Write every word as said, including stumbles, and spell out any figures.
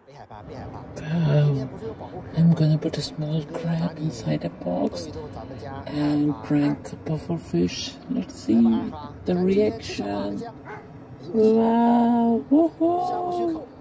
Wow. I'm gonna put a small crab inside a box and prank a pufferfish. Let's see the reaction. Wow. Woohoo.